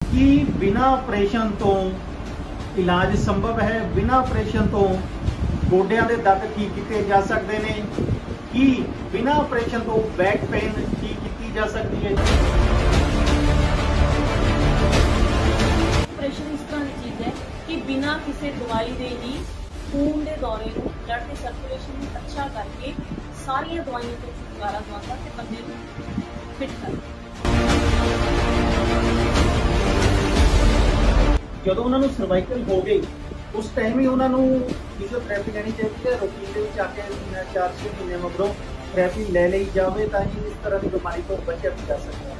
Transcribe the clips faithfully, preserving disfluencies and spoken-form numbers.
कि बिना ऑपरेशन तो इलाज संभव है, बिना ऑपरेशन तो गोडियां दे दर्द ठीक किए जा सकते हैं कि बिना ऑपरेशन तो बैक पेन ठीक की जा सकती है। ऑपरेशन इस तरह की चीज़ है कि बिना किसी दवाई दे ही खून के दौरे को ब्लड के सर्कुलेशन अच्छा करके सारिया दवाइयों को छुटकारा दिलाता ते बंदे को फिट करता। ਜਦੋਂ ਉਹਨਾਂ ਨੂੰ ਸਰਵਾਈਕਲ ਹੋ ਗਈ उस टाइम ही उन्होंने फिजियोथेरेपी लेनी चाहिए है। रूटीन के आके चार छः महीने मगरों थेरेपी ले ली जाए ताकि इस तरह की बीमारी को बचा जा सकता है।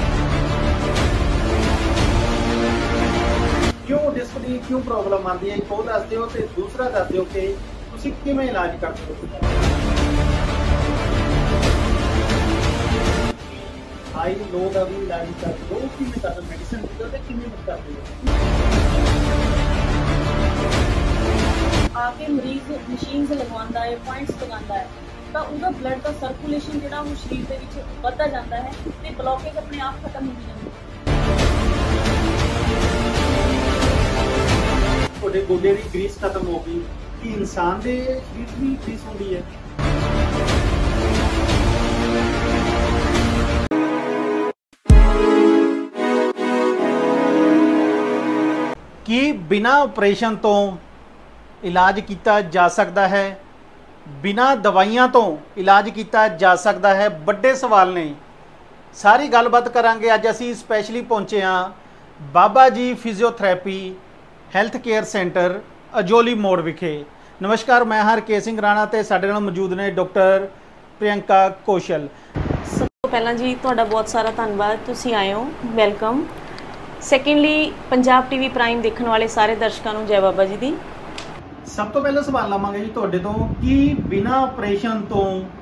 क्यों डिस्क की क्यों प्रॉब्लम आती है, एक वो दस दो, तो दूसरा दस दो कि तुसीं किवें इलाज करते हो। हाई लो का भी इलाज करते हो, किवें करते मेडिसिन देते किवें करते हो। आके मरीज मशीन लगवाता है, पॉइंट्स लगाता है, तो उसका ब्लड का सर्कुलेशन जो शरीर के बढ़ता जाता है तो ब्लॉकेज अपने आप खत्म हो जाती है। थोड़े गोडे की ग्रीस खत्म हो गई कि इंसान के शरीर भी ग्रीस होती है। कि बिना ऑपरेशन तो इलाज किया जा सकता है, बिना दवाइयां तो इलाज किया जा सकता है। बड़े सवाल ने सारी गलबात करांगे। अज असी स्पैशली पहुंचे हाँ Baba ji physiotherapy health care centre Ajoli मोड़ विखे। नमस्कार, मैं हरकेश सिंह राणा ते साडे नाल मौजूद ने डॉक्टर प्रियंका कौशल। सब तो पहला जी तुहाडा बहुत सारा धन्यवाद, तुसीं आए हो, welcome. Secondly Punjab TV prime देखने वाले सारे दर्शकों को जय बाबा जी दी। सब तो पहले सवाल लवांगे जी तुहाडे तो कि बिना ऑपरेशन तो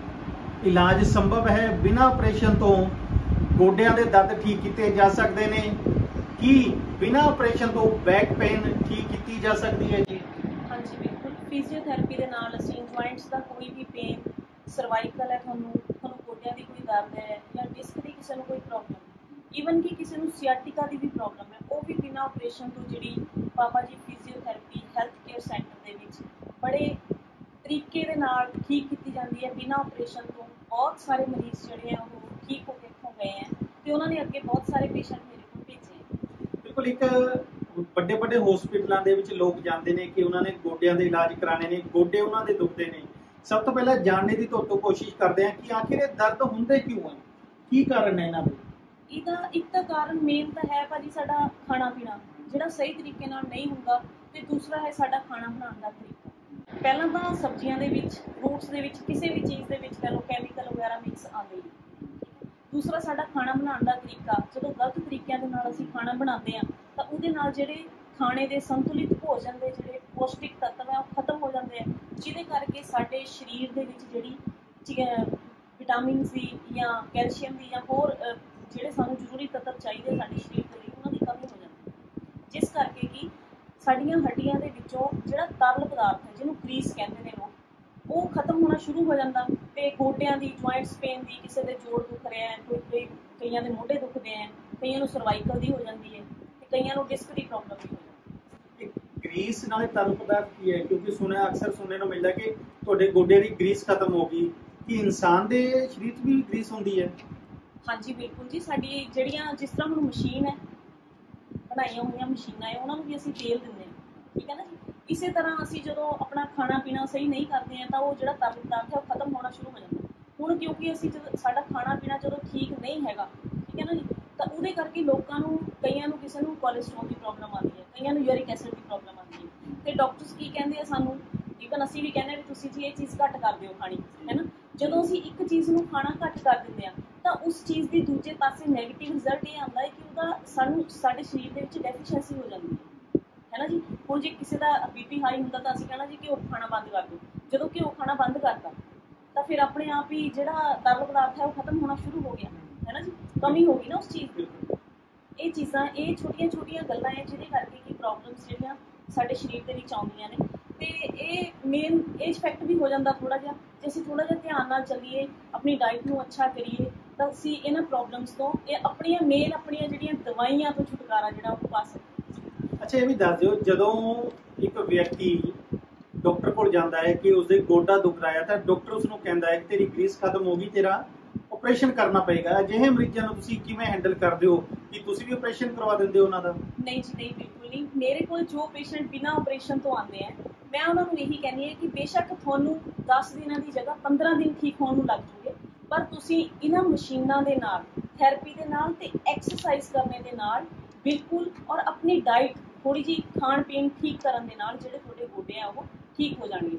इलाज संभव है, बिना ऑपरेशन तो गोडियां दे दर्द ठीक किए जा सकते हैं कि बिना ऑपरेशन तो बैक पेन ठीक की जा सकती है जी। हाँ जी बिल्कुल, फिजियोथेरेपी के नाल असीं जॉइंट्स का कोई भी पेन, सर्वाइकल है, तुहानूं तुहानूं गोडियां दी कोई दर्द है या डिस्क की किसी को कोई प्रॉब्लम, ईवन कि किसी को सियाटिका की भी प्रॉब्लम है, वो भी बिना ऑपरेशन तो जी Baba ji physiotherapy health care centre के बड़े तरीके दे नाल ठीक की जाती है। बिना ऑपरेशन तो बहुत सारे मरीज जोड़े हैं वो ठीक होकर इत्थों गए हैं तो उन्होंने अगे बहुत सारे पेशेंट मेरे को भेजे हैं। बिल्कुल, एक बड़े बड़े हॉस्पिटलों के लोग जाते हैं कि उन्होंने गोडियां के इलाज कराने ने, गोडे उन्होंने दुखते हैं। सब तो पहले जानने की तो, तो कोशिश करते हैं कि आखिर ये दर्द होंदे क्यों है, की कारण है इन्हां दे। ਇਹਦਾ ਇੱਕ ਤਾਂ ਕਾਰਨ ਮੇਨ ਤਾਂ ਹੈ ਭਾਜੀ ਸਾਡਾ ਖਾਣਾ ਪੀਣਾ ਜਿਹੜਾ ਸਹੀ ਤਰੀਕੇ ਨਾਲ ਨਹੀਂ ਹੁੰਦਾ ਤੇ ਦੂਸਰਾ ਹੈ ਸਾਡਾ ਖਾਣਾ ਬਣਾਉਣ ਦਾ ਤਰੀਕਾ। ਪਹਿਲਾਂ ਤਾਂ ਸਬਜ਼ੀਆਂ ਦੇ ਵਿੱਚ, ਫਰੂਟਸ ਦੇ ਵਿੱਚ, ਕਿਸੇ ਵੀ ਚੀਜ਼ ਦੇ ਵਿੱਚ ਕਹ ਲਓ ਕੈਮੀਕਲ ਵਗੈਰਾ ਮਿਕਸ ਆਉਂਦੇ ਨੇ। ਦੂਸਰਾ ਸਾਡਾ ਖਾਣਾ ਬਣਾਉਣ ਦਾ ਤਰੀਕਾ, ਜਦੋਂ ਗਲਤ ਤਰੀਕਿਆਂ ਦੇ ਨਾਲ ਅਸੀਂ ਖਾਣਾ ਬਣਾਉਂਦੇ ਹਾਂ ਤਾਂ ਉਹਦੇ ਨਾਲ ਜਿਹੜੇ ਖਾਣੇ ਦੇ ਸੰਤੁਲਿਤ ਭੋਜਨ ਦੇ ਜਿਹੜੇ ਪੌਸ਼ਟਿਕ ਤੱਤਵ ਹੈ ਉਹ ਖਤਮ ਹੋ ਜਾਂਦੇ ਆ, ਜਿਹਦੇ ਕਰਕੇ ਸਾਡੇ ਸਰੀਰ ਦੇ ਵਿੱਚ ਜਿਹੜੀ ਵਿਟਾਮਿਨ ਦੀ ਜਾਂ ਕੈਲਸ਼ੀਅਮ ਦੀ ਜਾਂ ਹੋਰ ਜਿਹੜੇ ਸਾਨੂੰ ਜ਼ਰੂਰੀ ਤੱਤਵ ਚਾਹੀਦੇ ਸਾਡੇ ਸਰੀਰ ਦੇ ਲਈ ਉਹਨਾਂ ਦੀ ਕਮੀ ਹੋ ਜਾਂਦੀ ਹੈ, ਜਿਸ ਕਰਕੇ ਕਿ ਸਾਡੀਆਂ ਹੱਡੀਆਂ ਦੇ ਵਿੱਚੋਂ ਜਿਹੜਾ ਤਰਲ ਪਦਾਰਥ ਹੈ ਜਿਹਨੂੰ ਗਰੀਸ ਕਹਿੰਦੇ ਨੇ ਲੋਕ, ਉਹ ਖਤਮ ਹੋਣਾ ਸ਼ੁਰੂ ਹੋ ਜਾਂਦਾ ਤੇ ਗੋਡਿਆਂ ਦੀ ਜੁਆਇੰਟਸ ਪੇਨ ਦੀ, ਕਿਸੇ ਦੇ ਜੋੜ ਦੁਖ ਰਿਹਾ ਹੈ, ਕੋਈ ਕੋਈ ਕਈਆਂ ਦੇ ਮੋਢੇ ਦੁਖਦੇ ਹੈ, ਕਈਆਂ ਨੂੰ ਸਰਵਾਈਕਲ ਦੀ ਹੋ ਜਾਂਦੀ ਹੈ ਤੇ ਕਈਆਂ ਨੂੰ ਡਿਸਕ ਦੀ ਪ੍ਰੋਬਲਮ ਵੀ ਹੋ ਜਾਂਦੀ ਹੈ। ग्रीस नाले तरल पदार्थ की है क्योंकि सुने अक्सर सुनने को मिलता है कि तुहाडे गोडे की ग्रीस खत्म हो गई कि इंसान के शरीर भी ग्रीस होती है। हाँ जी बिल्कुल जी, साडी जिहड़ियां जिस तरह हुण मशीन है बनाईयां हुई मशीनां है उन्होंने भी असीं तेल दिंदे हैं, ठीक है ना जी। इसे तरह असीं जदों अपना खाना पीना सही नहीं करते हैं तो वो जिहड़ा तरल पदार्थ है वो खत्म होना शुरू हो जाता है। हुण क्योंकि असीं जदों साडा खाना पीना जदों ठीक नहीं हैगा, ठीक है ना जी, तो उहदे करके लोकां नूं कईयां नूं किसी नूं कोलेस्ट्रॉल की प्रॉब्लम आती है, कईयां नूं यूरिक एसिड की प्रॉब्लम आती है तो डॉक्टर्स की कहते हैं सानूं, ईवन असीं भी कहने भी तुसीं जी ये चीज़ घट कर दिओ खानी, है ना। जदों असीं एक चीज़ नूं खाना घट कर दिंदे आ तो उस चीज़ की दूजे पासे नैगेटिव रिजल्ट ये आता है कि वह सानू साडे शरीर के डेफिशिएंसी हो जाती है, है ना जी। हुण जे किसी का बीपी हाई होंदा तो असीं कहना जी घ्यो खाना बंद कर दो, जदों घ्यो खाना बंद करता तो फिर अपने आप ही जिहड़ा तरल पदार्थ है वो खत्म होना शुरू हो गया, है ना जी, कमी हो गई ना उस चीज़ की। ये चीज़ां ये छोटिया छोटिया गल्लां है जिहदे करके कि प्रॉब्लम्स जिहड़ियां साडे शरीर दे विच आउंदियां ने ते ये मेन एज इफैक्ट भी हो जाता थोड़ा जिहा जे असीं थोड़ा जिहा ध्यान नाल चलीए, अपनी डाइट नूं अच्छा करिए, ਤਾਂ ਅਸੀਂ ਇਹਨਾਂ ਪ੍ਰੋਬਲਮਸ ਤੋਂ ਇਹ ਆਪਣੀਆਂ ਮੇਨ ਆਪਣੀਆਂ ਜਿਹੜੀਆਂ ਦਵਾਈਆਂ ਤੋਂ ਛੁਟਕਾਰਾ ਜਿਹੜਾ ਉਹ ਪਾ ਸਕਦੇ। ਅੱਛਾ, ਇਹ ਵੀ ਦੱਸ ਦਿਓ, ਜਦੋਂ ਇੱਕ ਵਿਅਕਤੀ ਡਾਕਟਰ ਕੋਲ ਜਾਂਦਾ ਹੈ ਕਿ ਉਸਦੇ ਗੋਡਾ ਦੁਖ ਰਿਹਾ ਹੈ ਤਾਂ ਡਾਕਟਰ ਉਸਨੂੰ ਕਹਿੰਦਾ ਹੈ ਕਿ ਤੇਰੀ ਗ੍ਰੀਸ ਖਤਮ ਹੋ ਗਈ, ਤੇਰਾ ਆਪਰੇਸ਼ਨ ਕਰਨਾ ਪਏਗਾ। ਅਜਿਹੇ ਮਰੀਜ਼ਾਂ ਨੂੰ ਤੁਸੀਂ ਕਿਵੇਂ ਹੈਂਡਲ ਕਰਦੇ ਹੋ? ਕਿ ਤੁਸੀਂ ਵੀ ਆਪਰੇਸ਼ਨ ਕਰਵਾ ਦਿੰਦੇ ਹੋ ਉਹਨਾਂ ਦਾ? ਨਹੀਂ ਜੀ ਨਹੀਂ, ਬਿਲਕੁਲ ਨਹੀਂ। ਮੇਰੇ ਕੋਲ ਜੋ ਪੇਸ਼ੈਂਟ ਬਿਨਾਂ ਆਪਰੇਸ਼ਨ ਤੋਂ ਆਉਂਦੇ ਆ, ਮੈਂ ਉਹਨਾਂ ਨੂੰ ਇਹੀ ਕਹਿੰਦੀ ਹਾਂ ਕਿ ਬੇਸ਼ੱਕ ਤੁਹਾਨੂੰ ਦਸ ਦਿਨਾਂ ਦੀ ਜਗ੍ਹਾ ਪੰਦਰਾਂ ਦਿਨ ਠੀਕ ਹੋਣ ਨੂੰ ਲੱਗ ਜੂਗੇ, ਪਰ ਤੁਸੀਂ ਇਹਨਾਂ ਮਸ਼ੀਨਾਂ ਦੇ ਨਾਲ, ਥੈਰੇਪੀ ਦੇ ਨਾਲ ਤੇ ਐਕਸਰਸਾਈਜ਼ ਕਰਨੇ ਦੇ ਨਾਲ ਬਿਲਕੁਲ, ਔਰ ਆਪਣੀ ਡਾਈਟ ਥੋੜੀ ਜਿਹੀ ਖਾਣ ਪੀਣ ਠੀਕ ਕਰਨ ਦੇ ਨਾਲ ਜਿਹੜੇ ਤੁਹਾਡੇ ਗੋਡੇ ਆ ਉਹ ਠੀਕ ਹੋ ਜਾਣਗੇ।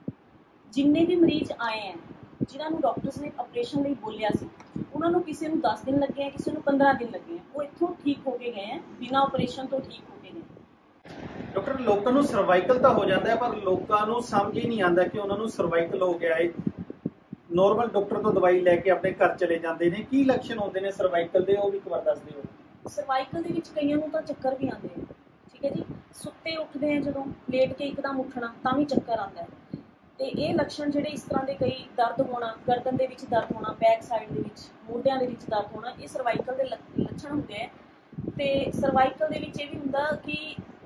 ਜਿੰਨੇ ਵੀ ਮਰੀਜ਼ ਆਏ ਆ ਜਿਨ੍ਹਾਂ ਨੂੰ ਡਾਕਟਰਸ ਨੇ ਆਪਰੇਸ਼ਨ ਲਈ ਬੋਲਿਆ ਸੀ, ਉਹਨਾਂ ਨੂੰ ਕਿਸੇ ਨੂੰ ਦਸ ਦਿਨ ਲੱਗੇ ਆ, ਕਿਸੇ ਨੂੰ ਪੰਦਰਾਂ ਦਿਨ ਲੱਗੇ ਆ, ਉਹ ਇੱਥੋਂ ਠੀਕ ਹੋ ਕੇ ਗਏ ਆ, ਬਿਨਾਂ ਆਪਰੇਸ਼ਨ ਤੋਂ ਠੀਕ ਹੋ ਕੇ ਗਏ। ਡਾਕਟਰ, ਲੋਕਾਂ ਨੂੰ ਸਰਵਾਈਕਲ ਤਾਂ ਹੋ ਜਾਂਦਾ ਹੈ, ਪਰ ਲੋਕਾਂ ਨੂੰ ਸਮਝ ਹੀ ਨਹੀਂ ਆਉਂਦਾ ਕਿ ਉਹਨਾਂ ਨੂੰ ਸਰਵਾਈਕਲ ਹੋ ਗਿਆ ਹੈ। ਨੋਰਮਲ ਡਾਕਟਰ ਤੋਂ ਦਵਾਈ ਲੈ ਕੇ ਆਪਣੇ ਘਰ ਚਲੇ ਜਾਂਦੇ ਨੇ। ਕੀ ਲੱਛਣ ਹੁੰਦੇ ਨੇ ਸਰਵਾਈਕਲ ਦੇ, ਉਹ ਵੀ ਇੱਕ ਵਾਰ ਦੱਸ ਦਿਓ। ਸਰਵਾਈਕਲ ਦੇ ਵਿੱਚ ਕਈਆਂ ਨੂੰ ਤਾਂ ਚੱਕਰ ਵੀ ਆਉਂਦੇ ਆ, ਠੀਕ ਹੈ ਜੀ। ਸੁੱਤੇ ਉੱਠਦੇ ਆ, ਜਦੋਂ ਲੇਟ ਕੇ ਇੱਕਦਮ ਉੱਠਣਾ ਤਾਂ ਵੀ ਚੱਕਰ ਆਉਂਦਾ ਹੈ। ਤੇ ਇਹ ਲੱਛਣ ਜਿਹੜੇ ਇਸ ਤਰ੍ਹਾਂ ਦੇ, ਕਈ ਦਰਦ ਹੋਣਾ, ਗਰਦਨ ਦੇ ਵਿੱਚ ਦਰਦ ਹੋਣਾ, ਬੈਕ ਸਾਈਡ ਦੇ ਵਿੱਚ, ਮੋਢਿਆਂ ਦੇ ਵਿੱਚ ਦਰਦ ਹੋਣਾ, ਇਹ ਸਰਵਾਈਕਲ ਦੇ ਲੱਛਣ ਹੁੰਦੇ ਆ। ਤੇ ਸਰਵਾਈਕਲ ਦੇ ਵਿੱਚ ਇਹ ਵੀ ਹੁੰਦਾ ਕਿ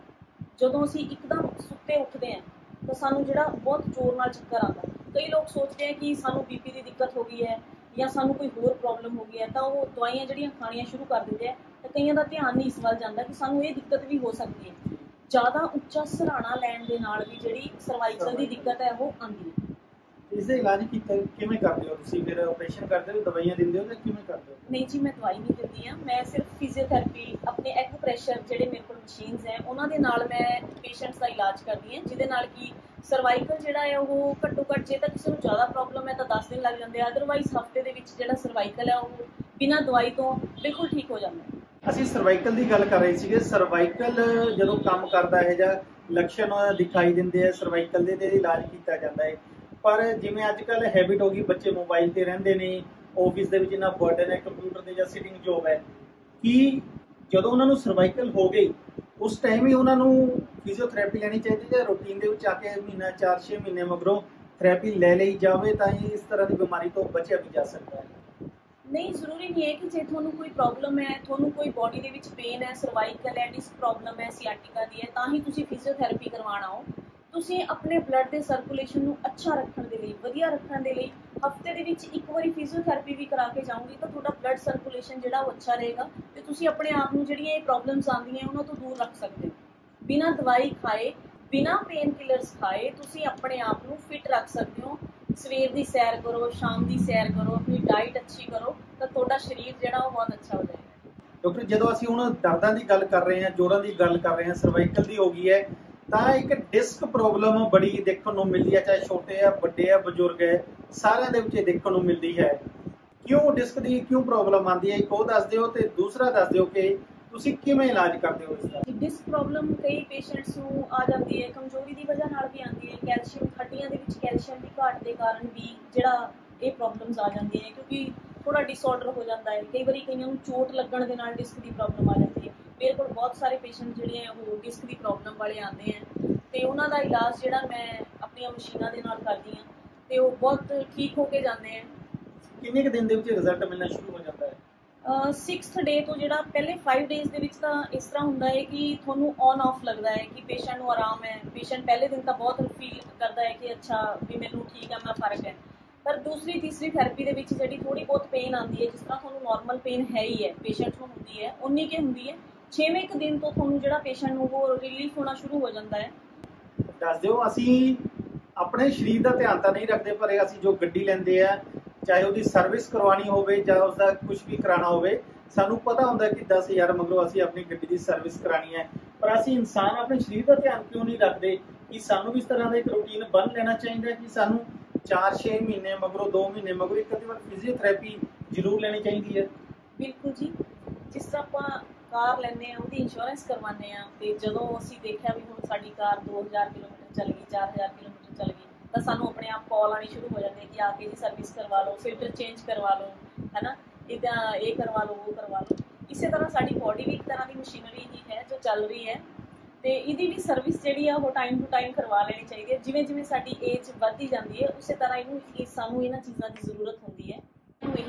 ਜਦੋਂ ਅਸੀਂ ਇੱਕਦਮ ਸੁੱਤੇ ਉੱਠਦੇ ਆ ਤਾਂ ਸਾਨੂੰ ਜਿਹੜਾ ਬਹੁਤ ਜ਼ੋਰ ਨਾਲ ਚੱਕਰ ਆਉਂਦਾ। ਕਈ ਲੋਕ ਸੋਚਦੇ ਆ ਕਿ ਸਾਨੂੰ ਬੀਪੀ ਦੀ ਦਿੱਕਤ ਹੋ ਗਈ ਹੈ ਜਾਂ ਸਾਨੂੰ ਕੋਈ ਹੋਰ ਪ੍ਰੋਬਲਮ ਹੋ ਗਈ ਹੈ, ਤਾਂ ਉਹ ਦਵਾਈਆਂ ਜਿਹੜੀਆਂ ਖਾਣੀਆਂ ਸ਼ੁਰੂ ਕਰ ਦਿੰਦੇ ਆ। ਤਾਂ ਕਈਆਂ ਦਾ ਧਿਆਨ ਨਹੀਂ ਇਸ ਵੱਲ ਜਾਂਦਾ ਕਿ ਸਾਨੂੰ ਇਹ ਦਿੱਕਤ ਵੀ ਹੋ ਸਕਦੀ ਹੈ। ਜ਼ਿਆਦਾ ਉੱਚਾ ਸਰਾਣਾ ਲੈਣ ਦੇ ਨਾਲ ਵੀ ਜਿਹੜੀ ਸਰਵਾਈਕਲ ਦੀ ਦਿੱਕਤ ਹੈ ਉਹ ਆਉਂਦੀ ਹੈ। ਇਸ ਦਾ ਇਲਾਜ ਕੀਤਾ ਕਿਵੇਂ ਕਰਦੇ ਹੋ ਤੁਸੀਂ? ਫਿਰ ਆਪਰੇਸ਼ਨ ਕਰਦੇ ਹੋ, ਦਵਾਈਆਂ ਦਿੰਦੇ ਹੋ, ਜਾਂ ਕਿਵੇਂ ਕਰਦੇ ਹੋ? ਨਹੀਂ ਜੀ, ਮੈਂ ਦਵਾਈ ਨਹੀਂ ਦਿੰਦੀ ਹਾਂ। ਮੈਂ ਸਿਰਫ ਫਿਜ਼ੀਓਥੈਰੇਪੀ, ਆਪਣੇ ਐਕੂਪ੍ਰੈਸ਼ਰ ਜਿਹੜੇ ਮੇਰੇ ਕੋਲ ਮਸ਼ੀਨਸ ਹੈ ਉਹਨਾਂ ਦੇ ਨਾਲ ਮੈਂ ਪੇਸ਼ੈਂਟਸ ਦਾ ਇਲਾਜ ਕਰਦੀ ਹਾਂ, ਜਿਹਦੇ ਨਾਲ ਕਿ ਸਰਵਾਈਕਲ ਜਿਹੜਾ ਹੈ ਉਹ ਘੱਟੋ ਘੱਟ, ਜੇ ਤਾਂ ਕਿਸੇ ਨੂੰ ਜ਼ਿਆਦਾ ਪ੍ਰੋਬਲਮ ਹੈ ਤਾਂ ਦਸ ਦਿਨ ਲੱਗ ਜਾਂਦੇ ਆ, ਅਦਰਵਾਈਜ਼ ਹਫਤੇ ਦੇ ਵਿੱਚ ਜਿਹੜਾ ਸਰਵਾਈਕਲ ਹੈ ਉਹ ਬਿਨਾਂ ਦਵਾਈ ਤੋਂ ਬਿਲਕੁਲ ਠੀਕ ਹੋ ਜਾਂਦਾ ਹੈ। ਅਸੀਂ ਸਰਵਾਈਕਲ ਦੀ ਗੱਲ ਕਰ ਰਹੇ ਸੀਗੇ। ਸਰਵਾਈਕਲ ਜਦੋਂ ਕੰਮ ਕਰਦਾ ਹੈ ਜਾਂ ਲੱਛਣ ਦਿਖਾਈ ਦਿੰਦੇ ਆ ਸਰਵਾਈਕਲ ਦੇ, ਤੇ ਇਲਾਜ ਕੀਤਾ ਜਾਂਦਾ ਹੈ। ਪਰ ਜਿਵੇਂ ਅੱਜ ਕੱਲ੍ਹ ਹੈਬਿਟ ਹੋ ਗਈ, ਬੱਚੇ ਮੋਬਾਈਲ ਤੇ ਰਹਿੰਦੇ ਨੇ, ਆਫਿਸ ਦੇ ਵਿੱਚ ਇੰਨਾ ਬਰਡਨ ਹੈ ਕੰਪਿਊਟਰ ਤੇ ਜਾਂ ਸਿਟਿੰਗ ਜੋਬ ਹੈ, ਕਿ ਜਦੋਂ ਉਹਨਾਂ ਨੂੰ ਸਰਵਾਈਕਲ ਹੋ ਗਈ ਉਸ ਟਾਈਮ ਹੀ ਉਹਨਾਂ ਨੂੰ ਫਿਜ਼ੀਓਥੈਰੇਪੀ ਲੈਣੀ ਚਾਹੀਦੀ ਹੈ? ਰੂਟੀਨ ਦੇ ਵਿੱਚ ਆ ਕੇ ਮਹੀਨਾ ਚਾਰ ਛੇ ਮਹੀਨੇ ਮਗਰੋਂ ਥੈਰੇਪੀ ਲੈ ਲਈ ਜਾਵੇ ਤਾਂ ਹੀ ਇਸ ਤਰ੍ਹਾਂ ਦੀ ਬਿਮਾਰੀ ਤੋਂ ਬਚਿਆ ਵੀ ਜਾ ਸਕਦਾ ਹੈ? ਨਹੀਂ, ਜ਼ਰੂਰੀ ਨਹੀਂ ਹੈ ਕਿ ਜੇ ਤੁਹਾਨੂੰ ਕੋਈ ਪ੍ਰੋਬਲਮ ਹੈ, ਤੁਹਾਨੂੰ ਕੋਈ ਬੋਡੀ ਦੇ ਵਿੱਚ ਪੇਨ ਹੈ, ਸਰਵਾਈਕਲ ਹੈ, ਡਿਸਕ ਪ੍ਰੋਬਲਮ ਹੈ, ਸਿਆਟਿਕਾ ਦੀ ਹੈ, ਤਾਂ ਹੀ ਤੁਸੀਂ ਫਿਜ਼ੀਓਥੈਰੇਪੀ ਕਰਵਾਉਣ ਆਓ। ਤੁਸੀਂ ਆਪਣੇ ਬਲੱਡ ਦੇ ਸਰਕੂਲੇਸ਼ਨ ਨੂੰ ਅੱਛਾ ਰੱਖਣ ਦੇ ਲਈ, ਵਧੀਆ ਰੱਖਣ ਦੇ ਲਈ ਹਫਤੇ ਦੇ ਵਿੱਚ ਇੱਕ ਵਾਰੀ ਫਿਜ਼ੀਓਥੈਰੇਪੀ ਵੀ ਕਰਾ ਕੇ ਜਾਓਗੇ ਤਾਂ ਤੁਹਾਡਾ ਬਲੱਡ ਸਰਕੂਲੇਸ਼ਨ ਜਿਹੜਾ ਉਹ ਅੱਛਾ ਰਹੇਗਾ ਤੇ ਤੁਸੀਂ ਆਪਣੇ ਆਪ ਨੂੰ ਜਿਹੜੀਆਂ ਇਹ ਪ੍ਰੋਬਲਮਸ ਆਉਂਦੀਆਂ ਉਹਨਾਂ ਤੋਂ ਦੂਰ ਰੱਖ ਸਕਦੇ ਹੋ। ਬਿਨਾਂ ਦਵਾਈ ਖਾਏ, ਬਿਨਾਂ ਪੇਨ ਕਿਲਰਸ ਖਾਏ ਤੁਸੀਂ ਆਪਣੇ ਆਪ ਨੂੰ ਫਿਟ ਰੱਖ ਸਕਦੇ ਹੋ। ਸਵੇਰ ਦੀ ਸੈਰ ਕਰੋ, ਸ਼ਾਮ ਦੀ ਸੈਰ ਕਰੋ, ਆਪਣੀ ਡਾਈਟ ਅੱਛੀ ਕਰੋ ਤਾਂ ਤੁਹਾਡਾ ਸਰੀਰ ਜਿਹੜਾ ਉਹ ਬਹੁਤ ਅੱਛਾ ਹੋ ਜਾਏਗਾ। ਡਾਕਟਰ, ਜਦੋਂ ਅਸੀਂ ਹੁਣ ਦਰਦਾਂ ਦੀ ਗੱਲ ਕਰ ਰਹੇ ਹਾਂ, ਜੋੜਾਂ ਦੀ ਗੱਲ ਕਰ ਰਹੇ ਹਾਂ, ਸਰਵਾਈਕਲ ਦੀ ਹੋ ਗਈ ਹੈ, ਤਾਂ ਇੱਕ ਡਿਸਕ ਪ੍ਰੋਬਲਮ ਬੜੀ ਦੇਖਣ ਨੂੰ ਮਿਲਦੀ ਹੈ, ਚਾਹੇ ਛੋਟੇ ਆ, ਵੱਡੇ ਆ, ਬਜ਼ੁਰਗ ਹੈ, ਸਾਰਿਆਂ ਦੇ ਵਿੱਚ ਦੇਖਣ ਨੂੰ ਮਿਲਦੀ ਹੈ। ਕਿਉਂ ਡਿਸਕ ਦੀ ਕਿਉਂ ਪ੍ਰੋਬਲਮ ਆਉਂਦੀ ਹੈ, ਇੱਕ ਉਹ ਦੱਸ ਦਿਓ, ਤੇ ਦੂਸਰਾ ਦੱਸ ਦਿਓ ਕਿ ਤੁਸੀਂ ਕਿਵੇਂ ਇਲਾਜ ਕਰਦੇ ਹੋ ਇਸ ਦਾ? ਡਿਸਕ ਪ੍ਰੋਬਲਮ ਕਈ ਪੇਸ਼ੈਂਟਸ ਨੂੰ ਆ ਜਾਂਦੀ ਹੈ, ਕਮਜ਼ੋਰੀ ਦੀ ਵਜ੍ਹਾ ਨਾਲ ਵੀ ਆਉਂਦੀ ਹੈ, ਕੈਲਸ਼ੀਅਮ, ਹੱਡੀਆਂ ਦੇ ਵਿੱਚ ਕੈਲਸ਼ੀਅਮ ਦੀ ਘਾਟ ਦੇ ਕਾਰਨ ਵੀ ਜਿਹੜਾ ਇਹ ਪ੍ਰੋਬਲਮਸ ਆ ਜਾਂਦੀਆਂ ਹੈ, ਕਿਉਂਕਿ ਥੋੜਾ ਡਿਸਆਰਡਰ ਹੋ ਜਾਂਦਾ ਹੈ। ਕਈ ਵਾਰੀ ਕਈਆਂ ਨੂੰ ਚੋਟ ਲੱਗਣ ਦੇ ਨਾਲ ਡਿਸਕ ਦੀ ਪ੍ਰੋਬਲਮ ਆ ਜਾਂਦੀ ਹੈ। ਮੇਰੇ ਕੋਲ ਬਹੁਤ ਸਾਰੇ ਪੇਸ਼ੈਂਟ ਜਿਹੜੇ ਆ ਉਹ ਡਿਸਕ ਦੀ ਪ੍ਰੋਬਲਮ ਵਾਲੇ ਆਉਂਦੇ ਆ ਤੇ ਉਹਨਾਂ ਦਾ ਇਲਾਜ ਜਿਹੜਾ ਮੈਂ ਆਪਣੀਆਂ ਮਸ਼ੀਨਾਂ ਦੇ ਨਾਲ ਕਰਦੀ ਹਾਂ ਤੇ ਉਹ ਬਹੁਤ ਠੀਕ ਹੋ ਕੇ ਜਾਂਦੇ ਆ। ਕਿੰਨੇ ਕੁ ਦਿਨ ਦੇ ਵਿੱਚ ਰਿਜ਼ਲਟ ਮਿਲਣਾ ਸ਼ੁਰੂ ਹੋ ਜਾਂਦਾ ਹੈ? ਸਿਕਸਥ ਡੇ ਤੋਂ ਜਿਹੜਾ ਪਹਿਲੇ ਫਾਈਵ ਡੇਜ਼ ਦੇ ਵਿੱਚ ਤਾਂ ਇਸ ਤਰ੍ਹਾਂ ਹੁੰਦਾ ਹੈ ਕਿ ਤੁਹਾਨੂੰ ਔਨ ਆਫ ਲੱਗਦਾ ਹੈ ਕਿ ਪੇਸ਼ੈਂਟ ਨੂੰ ਆਰਾਮ ਹੈ। ਪੇਸ਼ੈਂਟ ਪਹਿਲੇ ਦਿਨ ਤਾਂ ਬਹੁਤ ਫੀਲ ਕਰਦਾ ਹੈ ਕਿ ਅੱਛਾ ਵੀ ਮੈਨੂੰ ਠੀਕ ਹੈ, ਮੈਂ ਫਰਕ ਹੈ। ਪਰ ਦੂਸਰੀ ਤੀਸਰੀ ਥੈਰੇਪੀ ਦੇ ਵਿੱਚ ਜਿਹੜੀ ਥੋੜੀ ਬਹੁਤ ਪੇਨ ਆਉਂਦੀ ਹੈ, ਜਿਸ ਤਰ੍ਹਾਂ ਤੁਹਾਨੂੰ ਨਾਰਮਲ ਪੇਨ ਹੈ ਹੀ ਹੈ, ਪੇਸ਼ੈਂਟ ਨੂੰ ਹੁੰਦੀ ਹੈ, ਉਨੀ ਕੁ ਹੁੰਦੀ ਹੈ। ਛੇਵੇਂ ਕੁ ਦਿਨ ਤੋਂ ਤੁਹਾਨੂੰ ਜਿਹੜਾ ਪੇਸ਼ੈਂਟ ਨੂੰ ਉਹ ਰਿਲੀਫ ਹੋਣਾ ਸ਼ੁਰੂ ਹੋ ਜਾਂਦਾ ਹੈ। ਦੱਸ ਦਿਓ, ਅਸੀਂ ਆਪਣੇ ਸਰੀਰ ਦਾ ਧਿਆਨ ਤਾਂ ਨਹੀਂ ਰੱਖਦੇ, ਪਰ ਅਸੀਂ ਜੋ ਗੱਡੀ ਲੈਂਦੇ ਆ, ਚਾਹੇ ਉਹਦੀ ਸਰਵਿਸ ਕਰਵਾਉਣੀ ਹੋਵੇ ਜਾਂ ਉਸਦਾ ਕੁਝ ਵੀ ਕਰਾਉਣਾ ਹੋਵੇ, ਸਾਨੂੰ ਪਤਾ ਹੁੰਦਾ ਕਿ ਦਸ ਹਜ਼ਾਰ ਮਗਰੋਂ ਅਸੀਂ ਆਪਣੀ ਗੱਡੀ ਦੀ ਸਰਵਿਸ ਕਰਾਉਣੀ ਹੈ, ਪਰ ਅਸੀਂ ਇਨਸਾਨ ਆਪਣੇ ਸਰੀਰ ਦਾ ਧਿਆਨ ਕਿਉਂ ਨਹੀਂ ਰੱਖਦੇ? ਕਿ ਸਾਨੂੰ ਵੀ ਇਸ ਤਰ੍ਹਾਂ ਦਾ ਇੱਕ ਰੂਟੀਨ ਬਣ ਲੈਣਾ ਚਾਹੀਦਾ ਕਿ ਸਾਨੂੰ ਚਾਰ ਛੇ ਮਹੀਨੇ ਮਗਰੋਂ, ਦੋ ਮਹੀਨੇ ਮਗਰੋਂ ਇੱਕ ਅੱਧੀ ਵਾਰ ਫਿਜ਼ੀਓਥੈਰੇਪੀ ਜ਼ਰੂਰ ਲੈਣੀ ਚਾਹੀਦੀ ਹੈ? ਬਿਲਕੁਲ ਜੀ। ਜਿਸ ਤਰ੍ਹਾਂ ਆਪਾਂ ਕਾਰ ਲੈਂਦੇ ਹਾਂ, ਉਹਦੀ ਇੰਸ਼ੋਰੈਂਸ ਕਰਵਾਉਂਦੇ ਹਾਂ, ਤੇ ਜਦੋਂ ਅਸੀਂ ਦੇਖਿਆ ਵੀ ਹੁਣ ਸਾਡੀ ਕਾਰ ਦੋ ਹਜ਼ਾਰ ਕਿਲੋਮੀਟਰ ਚੱਲ ਗਈ, ਚਾਰ ਹਜ਼ਾਰ ਕਿਲੋਮੀਟਰ ਚੱਲ ਗਈ, ਤਾਂ ਸਾਨੂੰ ਆਪਣੇ ਆਪ ਕਾਲ ਆਉਣੀ ਸ਼ੁਰੂ ਹੋ ਜਾਂਦੀ ਹੈ ਕਿ ਆ ਕੇ ਜੀ ਸਰਵਿਸ ਕਰਵਾ ਲਓ, ਫਿਲਟਰ ਚੇਂਜ ਕਰਵਾ ਲਓ, ਹੈ ਨਾ, ਇੱਦਾਂ ਇਹ ਕਰਵਾ ਲਓ, ਉਹ ਕਰਵਾ ਲਓ। ਇਸੇ ਤਰ੍ਹਾਂ ਸਾਡੀ ਬੋਡੀ ਵੀ ਇੱਕ ਤਰ੍ਹਾਂ ਦੀ ਮਸ਼ੀਨਰੀ ਹੀ ਹੈ ਜੋ ਚੱਲ ਰਹੀ ਹੈ, ਤੇ ਇਹਦੀ ਵੀ ਸਰਵਿਸ ਜਿਹੜੀ ਆ ਉਹ ਟਾਈਮ ਟੂ ਟਾਈਮ ਕਰਵਾ ਲੈਣੀ ਚਾਹੀਦੀ ਹੈ। ਜਿਵੇਂ ਜਿਵੇਂ ਸਾਡੀ ਏਜ ਵੱਧਦੀ ਜਾਂਦੀ ਹੈ, ਉਸੇ ਤਰ੍ਹਾਂ ਇਹਨੂੰ ਸਾਨੂੰ ਇਹਨਾਂ ਚੀਜ਼ਾਂ ਦੀ ਜ਼ਰੂਰਤ ਹੁੰਦੀ ਹੈ। ਇਹਨੂੰ ਇਹੀ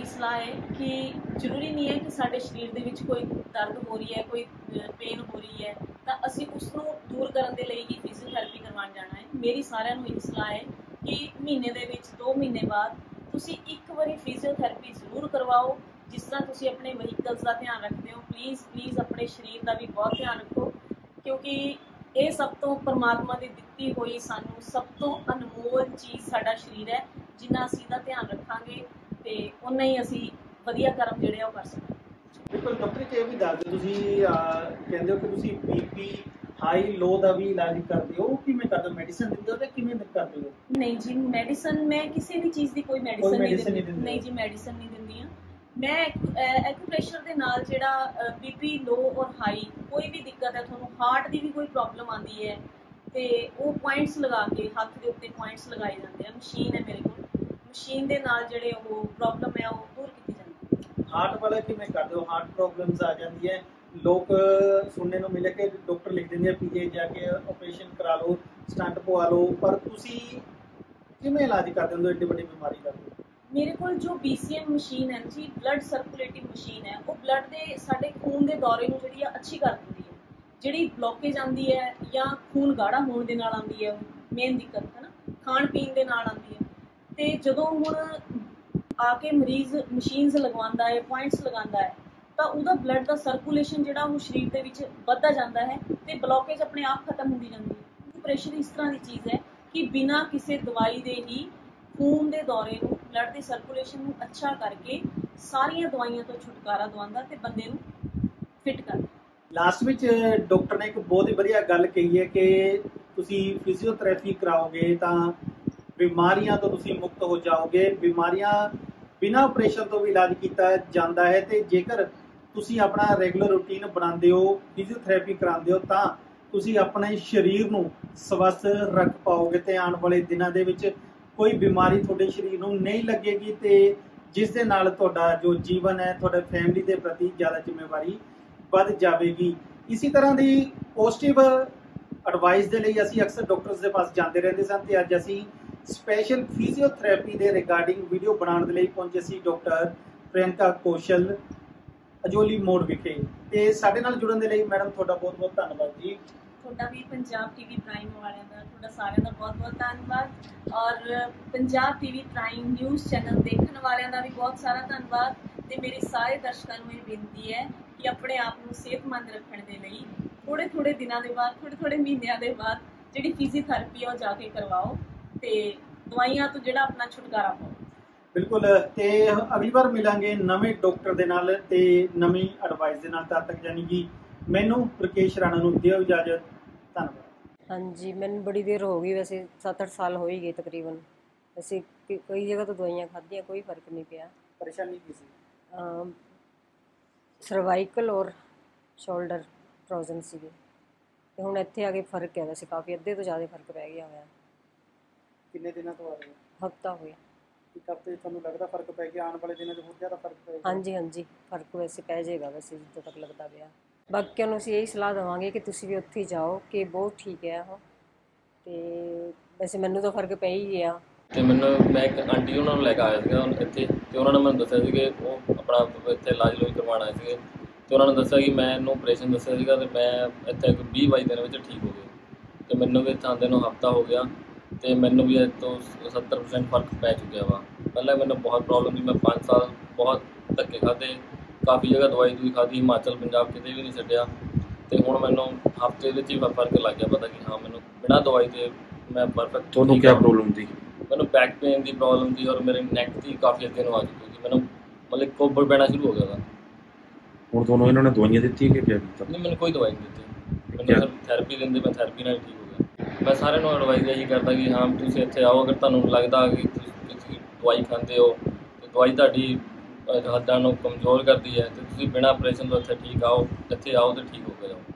ਇਹੀ ਸਲਾਹ ਹੈ ਕਿ ਜ਼ਰੂਰੀ ਨਹੀਂ ਹੈ ਕਿ ਸਾਡੇ ਸਰੀਰ ਦੇ ਵਿੱਚ ਕੋਈ ਦਰਦ ਹੋ ਰਹੀ ਹੈ, ਕੋਈ ਪੇਨ ਹੋ ਰਹੀ ਹੈ ਤਾਂ ਅਸੀਂ ਉਸ ਨੂੰ ਦੂਰ ਕਰਨ ਦੇ ਲਈ ਹੀ ਫਿਜ਼ੀਓਥੈਰੇਪੀ ਕਰਵਾਉਣ ਜਾਣਾ ਹੈ। ਮੇਰੀ ਸਾਰਿਆਂ ਨੂੰ ਇਹ ਸਲਾਹ ਹੈ ਕਿ ਮਹੀਨੇ ਦੇ ਵਿੱਚ ਦੋ ਮਹੀਨੇ ਬਾਅਦ ਤੁਸੀਂ ਇੱਕ ਵਾਰੀ ਫਿਜ਼ੀਓਥੈਰੇਪੀ ਜ਼ਰੂਰ ਕਰਵਾਓ। ਜਿਸ ਤਰ੍ਹਾਂ ਤੁਸੀਂ ਆਪਣੇ ਵਹੀਕਲਸ ਦਾ ਧਿਆਨ ਰੱਖਦੇ ਹੋ, ਪਲੀਜ਼ ਪਲੀਜ਼ ਆਪਣੇ ਸਰੀਰ ਦਾ ਵੀ ਬਹੁਤ ਧਿਆਨ ਰੱਖੋ, ਕਿਉਂਕਿ ਇਹ ਸਭ ਤੋਂ ਪਰਮਾਤਮਾ ਦੀ ਦਿੱਤੀ ਹੋਈ ਸਾਨੂੰ ਸਭ ਤੋਂ ਅਨਮੋਲ ਚੀਜ਼ ਸਾਡਾ ਸਰੀਰ ਹੈ। ਜਿੰਨਾ ਅਸੀਂ ਇਹਦਾ ਧਿਆਨ ਰੱਖਾਂਗੇ ਤੇ ਉਨਾ ਹੀ ਅਸੀਂ ਵਧੀਆ ਕਰਮ ਜਿਹੜੇ ਆ ਉਹ ਕਰ ਸਕਦੇ। ਬਿਲਕੁਲ ਡਾਕਟਰ ਜੀ, ਇਹ ਵੀ ਦੱਸ ਦਿਓ, ਤੁਸੀਂ ਅਹ, ਕਹਿੰਦੇ ਹੋ ਕਿ ਤੁਸੀਂ ਬੀਪੀ ਹਾਈ ਲੋ ਦਾ ਵੀ ਇਲਾਜ ਕਰਦੇ ਹੋ, ਕਿਵੇਂ ਕਰਦੇ ਹੋ? ਮੈਡੀਸਨ ਦਿੰਦੇ ਹੋ ਤੇ ਕਿਵੇਂ ਕਰਦੇ ਹੋ? ਨਹੀਂ ਜੀ, ਮੈਡੀਸਨ ਮੈਂ ਕਿਸੇ ਵੀ ਚੀਜ਼ ਦੀ ਕੋਈ ਮੈਡੀਸਨ ਨਹੀਂ ਦਿੰਦੀ। ਨਹੀਂ ਜੀ, ਮੈਡੀਸਨ ਨਹੀਂ ਦਿੰਦੀ ਆ ਮੈਂ। ਐਕੂਪ੍ਰੈਸ਼ਰ ਦੇ ਨਾਲ ਜਿਹੜਾ ਬੀਪੀ ਲੋ ਔਰ ਹਾਈ ਕੋਈ ਵੀ ਦਿੱਕਤ ਹੈ, ਤੁਹਾਨੂੰ ਹਾਰਟ ਦੀ ਵੀ ਕੋਈ ਪ੍ਰੋਬਲਮ ਆਉਂਦੀ ਹੈ ਤੇ ਉਹ ਪੁਆਇੰਟਸ ਲਗਾ ਕੇ ਹੱਥ ਦੇ ਉੱਤੇ ਪੁਆਇੰਟਸ ਲਗਾਏ ਜਾਂਦੇ ਆ। ਮਸ਼ੀਨ ਹੈ ਮੇਰੇ ਕੋਲ, ਮਸ਼ੀਨ ਦੇ ਨਾਲ ਜਿਹੜੇ ਉਹ ਪ੍ਰੋਬਲਮ ਹੈ ਉਹ ਦੂਰ ਕੀਤੀ ਜਾਂਦੀ ਹੈ। ਹਾਰਟ ਵਾਲਾ ਕਿਵੇਂ ਕਰਦੇ ਹੋ? ਹਾਰਟ ਪ੍ਰੋਬਲਮਸ ਆ ਜਾਂਦੀ ਹੈ, ਲੋਕ ਸੁਣਨੇ ਨੂੰ ਮਿਲੇ ਕਿ ਡਾਕਟਰ ਲਿਖ ਦਿੰਦੇ ਆ ਪੀਏ ਜਾ ਕੇ ਆਪਰੇਸ਼ਨ ਕਰਾ ਲਓ, ਸਟੰਟ ਪਵਾ ਲਓ, ਪਰ ਤੁਸੀਂ ਕਿਵੇਂ ਇਲਾਜ ਕਰਦੇ ਹੋ ਏਡੀ ਵੱਡੀ ਬਿਮਾਰੀ ਦਾ? ਮੇਰੇ ਕੋਲ ਜੋ ਬੀ ਸੀ ਐਮ ਮਸ਼ੀਨ ਹੈ ਜੀ, ਬਲੱਡ ਸਰਕੂਲੇਟਿੰਗ ਮਸ਼ੀਨ ਹੈ, ਉਹ ਬਲੱਡ ਦੇ ਸਾਡੇ ਖੂਨ ਦੇ ਦੌਰੇ ਨੂੰ ਜਿਹੜੀ ਆ ਅੱਛੀ ਕਰ ਦਿੰਦੀ ਹੈ। ਜਿਹੜੀ ਬਲੋਕੇਜ ਆਉਂਦੀ ਹੈ ਜਾਂ ਖੂਨ ਗਾੜਾ ਹੋਣ ਦੇ ਨਾਲ ਆਉਂਦੀ ਹੈ, ਮੇਨ ਦਿੱਕਤ ਹੈ ਨਾ, ਖਾਣ ਪੀਣ ਦੇ ਨਾਲ ਆਉਂਦੀ ਹੈ। ਤੇ ਜਦੋਂ ਹੁਣ ਆ ਕੇ ਮਰੀਜ਼ ਮਸ਼ੀਨਸ ਲਗਵਾਉਂਦਾ ਹੈ, ਪੁਆਇੰਟਸ ਲਗਾਉਂਦਾ ਹੈ, ਤਾਂ ਉਹਦਾ ਬਲੱਡ ਦਾ ਸਰਕੂਲੇਸ਼ਨ ਜਿਹੜਾ ਉਹ ਸਰੀਰ ਦੇ ਵਿੱਚ ਵੱਧਦਾ ਜਾਂਦਾ ਹੈ ਤੇ ਬਲੋਕੇਜ ਆਪਣੇ ਆਪ ਖਤਮ ਹੁੰਦੀ ਜਾਂਦੀ ਹੈ। ਪ੍ਰੈਸ਼ਰ ਇਸ ਤਰ੍ਹਾਂ ਦੀ ਚੀਜ਼ ਹੈ ਕਿ ਬਿਨਾਂ ਕਿਸੇ ਦਵਾਈ ਦੇ ਹੀ ਖੂਨ ਦੇ ਦੌਰੇ ਨੂੰ, ਬਲੱਡ ਦੇ ਸਰਕੂਲੇਸ਼ਨ ਨੂੰ ਅੱਛਾ ਕਰਕੇ ਸਾਰੀਆਂ ਦਵਾਈਆਂ ਤੋਂ ਛੁਟਕਾਰਾ ਦਵਾਉਂਦਾ ਤੇ ਬੰਦੇ ਨੂੰ ਫਿਟ ਕਰਦਾ। ਲਾਸਟ ਵਿੱਚ ਡਾਕਟਰ ਨੇ ਇੱਕ ਬਹੁਤ ਹੀ ਵਧੀਆ ਗੱਲ ਕਹੀ ਹੈ ਕਿ ਤੁਸੀਂ ਫਿਜ਼ੀਓਥੈਰੇਪੀ ਕਰਾਓਗੇ ਤਾਂ ਬਿਮਾਰੀਆਂ ਤੋਂ ਤੁਸੀਂ ਮੁਕਤ ਹੋ ਜਾਓਗੇ। ਬਿਮਾਰੀਆਂ ਬਿਨਾਂ ਆਪਰੇਸ਼ਨ ਤੋਂ ਵੀ ਇਲਾਜ ਕੀਤਾ ਜਾਂਦਾ ਹੈ ਤੇ ਜੇਕਰ ਤੁਸੀਂ ਆਪਣਾ ਰੈਗੂਲਰ ਰੂਟੀਨ ਬਣਾਉਂਦੇ ਹੋ, ਫਿਜ਼ੀਓਥੈਰੇਪੀ ਕਰਾਉਂਦੇ ਹੋ, ਤਾਂ ਤੁਸੀਂ ਆਪਣੇ ਸਰੀਰ ਨੂੰ ਸਵਸਥ ਰੱਖ ਪਾਓਗੇ ਤੇ ਆਉਣ ਵਾਲੇ ਦਿਨਾਂ ਦੇ ਵਿੱਚ ਕੋਈ ਬਿਮਾਰੀ ਤੁਹਾਡੇ ਸਰੀਰ ਨੂੰ ਨਹੀਂ ਲੱਗੇਗੀ ਤੇ ਜਿਸ ਦੇ ਨਾਲ ਤੁਹਾਡਾ ਜੋ ਜੀਵਨ ਹੈ, ਤੁਹਾਡੇ ਫੈਮਿਲੀ ਦੇ ਪ੍ਰਤੀ ਜ਼ਿਆਦਾ ਜ਼ਿੰਮੇਵਾਰੀ ਵੱਧ ਜਾਵੇਗੀ। ਇਸੇ ਤਰ੍ਹਾਂ ਦੀ ਪੋਜ਼ਿਟਿਵ ਐਡਵਾਈਸ ਦੇ ਲਈ ਅਸੀਂ ਅਕਸਰ ਡਾਕਟਰਸ ਦੇ ਪਾਸ ਜਾਂਦੇ ਰਹਿੰਦੇ ਸਨ ਤੇ ਅੱਜ ਅਸੀਂ ਸਪੈਸ਼ਲ ਫਿਜ਼ੀਓਥੈਰੇਪੀ ਦੇ ਰਿਗਾਰਡਿੰਗ ਵੀਡੀਓ ਬਣਾਉਣ ਦੇ ਲਈ ਪਹੁੰਚੇ ਸੀ ਡਾਕਟਰ ਪ੍ਰਿਯੰਕਾ ਕੌਸ਼ਲ, ਅਜੋਲੀ ਮੋੜ ਵਿਖੇ। ਤੇ ਸਾਡੇ ਨਾਲ ਜੁੜਨ ਦੇ ਲਈ ਮੈਡਮ ਤੁਹਾਡਾ ਬਹੁਤ ਬਹੁਤ ਧੰਨਵਾਦ ਜੀ। ਤੁਹਾਡਾ ਵੀ ਪੰਜਾਬ ਟੀਵੀ ਪ੍ਰਾਈਮ ਵਾਲਿਆਂ ਦਾ, ਤੁਹਾਡਾ ਸਾਰਿਆਂ ਦਾ ਬਹੁਤ ਬਹੁਤ ਧੰਨਵਾਦ ਔਰ Punjab TV prime news channel ਦੇਖਣ ਵਾਲਿਆਂ ਦਾ ਵੀ ਬਹੁਤ ਸਾਰਾ ਧੰਨਵਾਦ। ਤੇ ਮੇਰੇ ਸਾਰੇ ਦਰਸ਼ਕਾਂ ਨੂੰ ਇਹ ਬੇਨਤੀ ਹੈ ਕਿ ਆਪਣੇ ਆਪ ਨੂੰ ਸਿਹਤਮੰਦ ਰੱਖਣ ਦੇ ਲਈ ਥੋੜੇ ਥੋੜੇ ਦਿਨਾਂ ਦੇ ਬਾਅਦ, ਥੋੜੇ ਥੋੜੇ ਮਹੀਨਿਆਂ ਦੇ ਬਾਅਦ ਜਿਹੜੀ ਫਿਜ਼ੀਓਥੈਰੇਪੀ ਆ ਉਹ ਜਾ ਕੇ ਕਰਵਾਓ ਤੇ ਦਵਾਈਆਂ ਤੋਂ ਜਿਹੜਾ ਆਪਣਾ ਛੁਟਕਾਰਾ ਪਾਓ। ਬਿਲਕੁਲ, ਤੇ ਅਗਲੀ ਵਾਰ ਮਿਲਾਂਗੇ ਨਵੇਂ ਡਾਕਟਰ ਦੇ ਨਾਲ ਤੇ ਨਵੀਂ ਐਡਵਾਈਸ ਦੇ ਨਾਲ। ਤਦ ਤੱਕ ਯਾਨੀ ਕਿ ਮੈਨੂੰ ਰਕੇਸ਼ ਰਾਣਾ ਨੂੰ ਦਿਓ ਇਜਾਜ਼ਤ। ਧੰਨਵਾਦ। ਹਾਂਜੀ, ਮੈਨੂੰ ਬੜੀ ਦੇਰ ਹੋ ਗਈ, ਵੈਸੇ ਸੱਤ ਅੱਠ ਸਾਲ ਹੋ ਹੀ ਗਏ ਤਕਰੀਬਨ। ਅਸੀਂ ਕਈ ਜਗ੍ਹਾ ਤੋਂ ਦਵਾਈਆਂ ਖਾਧੀਆਂ, ਕੋਈ ਫਰਕ ਨਹੀਂ ਪਿਆ। ਪਰੇਸ਼ਾਨੀ ਕੀ ਸੀ? ਸਰਵਾਈਕਲ ਔਰ ਸ਼ੋਲਡਰ ਫਰੋਜ਼ਨ ਸੀਗੇ ਤੇ ਹੁਣ ਇੱਥੇ ਆ ਕੇ ਫਰਕ ਹੈ, ਵੈਸੇ ਕਾਫੀ, ਅੱਧੇ ਤੋਂ ਜ਼ਿਆਦਾ ਫਰਕ ਪੈ ਗਿਆ ਹੋਇਆ। ਕਿੰਨੇ ਦਿਨਾਂ ਤੋਂ ਆ ਰਹੇ? ਹਫ਼ਤਾ ਹੋਇਆ। ਇੱਕ ਹਫ਼ਤੇ ਤੁਹਾਨੂੰ ਲੱਗਦਾ ਫਰਕ ਪੈ ਗਿਆ? ਆਉਣ ਵਾਲੇ ਦਿਨਾਂ 'ਚ ਹੋਰ ਜ਼ਿਆਦਾ ਫਰਕ ਪਏਗਾ? ਹਾਂਜੀ ਹਾਂਜੀ, ਫਰਕ ਵੈਸੇ ਪੈ ਜਾਏਗਾ, ਵੈਸੇ ਜਿੱਦੋਂ ਤੱਕ ਲੱਗਦਾ ਪਿਆ। ਬਾਕੀਆਂ ਨੂੰ ਅਸੀਂ ਇਹੀ ਸਲਾਹ ਦੇਵਾਂਗੇ ਕਿ ਤੁਸੀਂ ਵੀ ਉੱਥੇ ਹੀ ਜਾਓ, ਕਿ ਬਹੁਤ ਠੀਕ ਹੈ ਉਹ। ਤੇ ਵੈਸੇ ਮੈਨੂੰ ਤਾਂ ਫਰਕ ਪੈ ਹੀ ਗਿਆ। ਤੇ ਮੈਨੂੰ, ਮੈਂ ਇੱਕ ਆਂਟੀ ਉਹਨਾਂ ਨੂੰ ਲੈ ਕੇ ਆਇਆ ਸੀਗਾ ਇੱਥੇ, ਤੇ ਉਹਨਾਂ ਨੇ ਮੈਨੂੰ ਦੱਸਿਆ ਸੀ ਕਿ ਉਹ ਆਪਣਾ ਇੱਥੇ ਇਲਾਜ ਲੋਈ ਕਰਵਾਉਣ ਆਏ ਸੀਗੇ ਤੇ ਉਹਨਾਂ ਨੇ ਦੱਸਿਆ ਕਿ ਮੈਂ ਇਹਨੂੰ ਆਪਰੇਸ਼ਨ ਦੱਸਿਆ ਸੀਗਾ ਤੇ ਮੈਂ ਇੱਥੇ ਇੱਕ ਵੀਹ ਬਾਈ ਦਿਨ ਵਿੱਚ ਠੀਕ ਹੋ ਗਏ ਤੇ ਮੈਨੂੰ ਵੀ ਇੱਥੇ ਆਉਂਦੇ ਨੂੰ ਹਫ਼ਤਾ ਹੋ ਗਿਆ ਤੇ ਮੈਨੂੰ ਵੀ ਇਸ ਤੋਂ ਸੱਤਰ ਪਰਸੈਂਟ ਫਰਕ ਪੈ ਚੁੱਕਿਆ ਵਾ। ਪਹਿਲਾਂ ਮੈਨੂੰ ਬਹੁਤ ਪ੍ਰੋਬਲਮ ਸੀ, ਮੈਂ ਪੰਜ ਸਾਲ ਬਹੁਤ ਧੱਕੇ ਖਾਧੇ, ਕਾਫੀ ਜਗ੍ਹਾ ਦਵਾਈ ਦੂਈ ਖਾਧੀ, ਹਿਮਾਚਲ ਪੰਜਾਬ ਕਿਤੇ ਵੀ ਨਹੀਂ ਛੱਡਿਆ ਤੇ ਹੁਣ ਮੈਨੂੰ ਹਫ਼ਤੇ ਵਿੱਚ ਹੀ ਫਰਕ ਲੱਗ ਗਿਆ, ਪਤਾ ਕਿ ਹਾਂ ਮੈਨੂੰ ਬਿਨਾਂ ਦਵਾਈ ਦੇ ਮੈਂ ਪਰਫੈਕਟ। ਤੁਹਾਨੂੰ ਕੀ ਪ੍ਰੋਬਲਮ ਸੀ? ਮੈਨੂੰ ਬੈਕ ਪੇਨ ਦੀ ਪ੍ਰੋਬਲਮ ਸੀ ਔਰ ਮੇਰੇ ਨੈਕ ਦੀ ਕਾਫੀ ਅੱਗੇ ਨੂੰ ਆ ਚੁੱਕੀ ਸੀ, ਮੈਨੂੰ ਮਤਲਬ ਕੋਬਲ ਪੈਣਾ ਸ਼ੁਰੂ ਹੋ ਗਿਆ था। ਹੁਣ ਤੁਹਾਨੂੰ ਇਹਨਾਂ ਨੇ ਦਵਾਈਆਂ ਦਿੱਤੀਆਂ ਕਿ ਕੀ ਕੀਤਾ? ਨਹੀਂ, ਮੈਨੂੰ ਕੋਈ ਦਵਾਈ ਨਹੀਂ ਦਿੱਤੀ, ਮੈਨੂੰ ਸਿਰਫ ਥੈਰੇਪੀ ਦਿੰਦੇ, ਮੈਂ ਥੈਰੇਪੀ ਨਾਲ ਠੀਕ ਹੋ ਗਿਆ। ਮੈਂ ਸਾਰਿਆਂ ਨੂੰ ਐਡਵਾਈਜ਼ ਇਹੀ ਕਰਦਾ ਕਿ ਹਾਂ ਤੁਸੀਂ ਇੱਥੇ ਆਓ, ਅਗਰ ਤੁਹਾਨੂੰ ਲੱਗਦਾ ਕਿ ਤੁਸੀਂ ਦਵਾਈ ਖਾਂਦੇ ਹੋ ਤੇ ਦਵਾਈ ਤੁਹਾਡੀ ਹੱਡਾਂ ਨੂੰ ਕਮਜ਼ੋਰ ਕਰਦੀ ਹੈ ਤੇ ਤੁਸੀਂ ਬਿਨਾਂ ਆਪਰੇਸ਼ਨ ਤੋਂ ਇੱਥੇ ਠੀਕ ਆਓ, ਇੱਥੇ ਆਓ ਤੇ ਠੀਕ ਹੋ ਕੇ ਜਾਓ।